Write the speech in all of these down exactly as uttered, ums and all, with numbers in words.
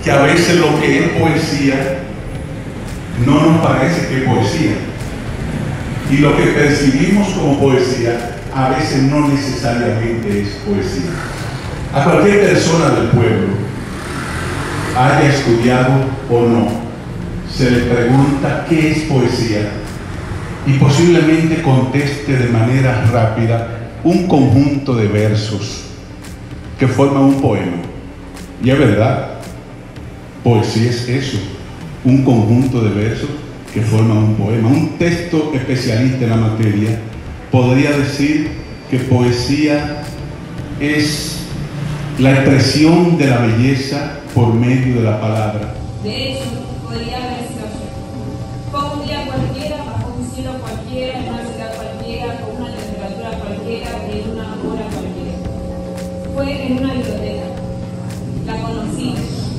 que a veces lo que es poesía no nos parece que es poesía. Y lo que percibimos como poesía a veces no necesariamente es poesía. A cualquier persona del pueblo, haya estudiado o no, se le pregunta qué es poesía y posiblemente conteste de manera rápida un conjunto de versos que forman un poema. Y es verdad, poesía es eso, un conjunto de versos que forman un poema. Un texto especialista en la materia podría decir que poesía es la expresión de la belleza por medio de la palabra. De hecho, podría haber sido yo. Fue un día cualquiera, bajo un cielo cualquiera, en una ciudad cualquiera, con una temperatura cualquiera y en una hora cualquiera. Fue en una biblioteca. La conocí.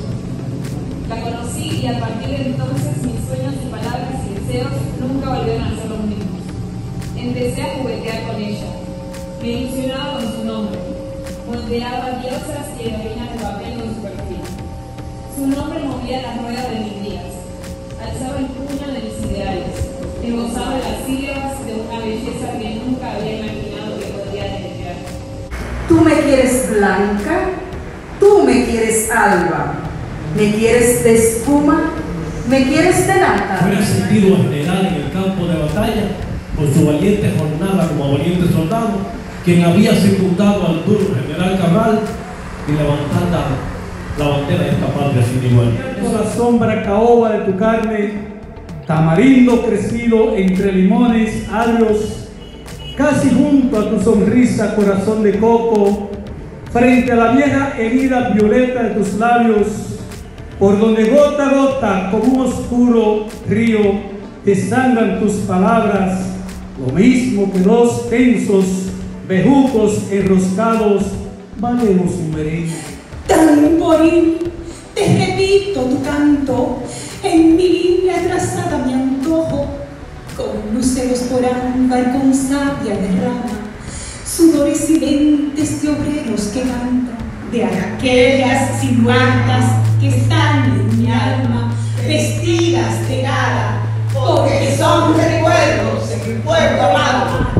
La conocí y a partir de entonces mis sueños y palabras y deseos nunca volvieron a ser los mismos. Empecé a juguetear con ella. Me ilusionaba con su nombre. Moldeaba diosas y heroínas de papel con su perfil. Su nombre movía las ruedas de mis días. Alzaba el puño de mis ideales. Esbozaba las sílabas de una belleza que nunca había imaginado que podría deletrear. Tú me quieres blanca, tú me quieres alba, me quieres de espuma, me quieres de nata. Fue ascendido a general en el campo de batalla por su valiente jornada como valiente soldado, quien había secundado al duro general Cabral y levantar la bandera de esta patria sin igual. Con la sombra caoba de tu carne, tamarindo crecido entre limones agrios, casi junto a tu sonrisa corazón de coco, frente a la vieja herida violeta de tus labios, por donde gota a gota como un oscuro río desangran tus palabras, lo mismo que dos tensos bejucos enroscados, valemos un merengue. Tamboril, te repito tu canto, en mi línea trazada mi antojo, con luceros por ámbar, con savia de rama, sudores y lentes de obreros que cantan, de aquellas siluetas que están en mi alma, vestidas de gala, porque son recuerdos en mi pueblo amado.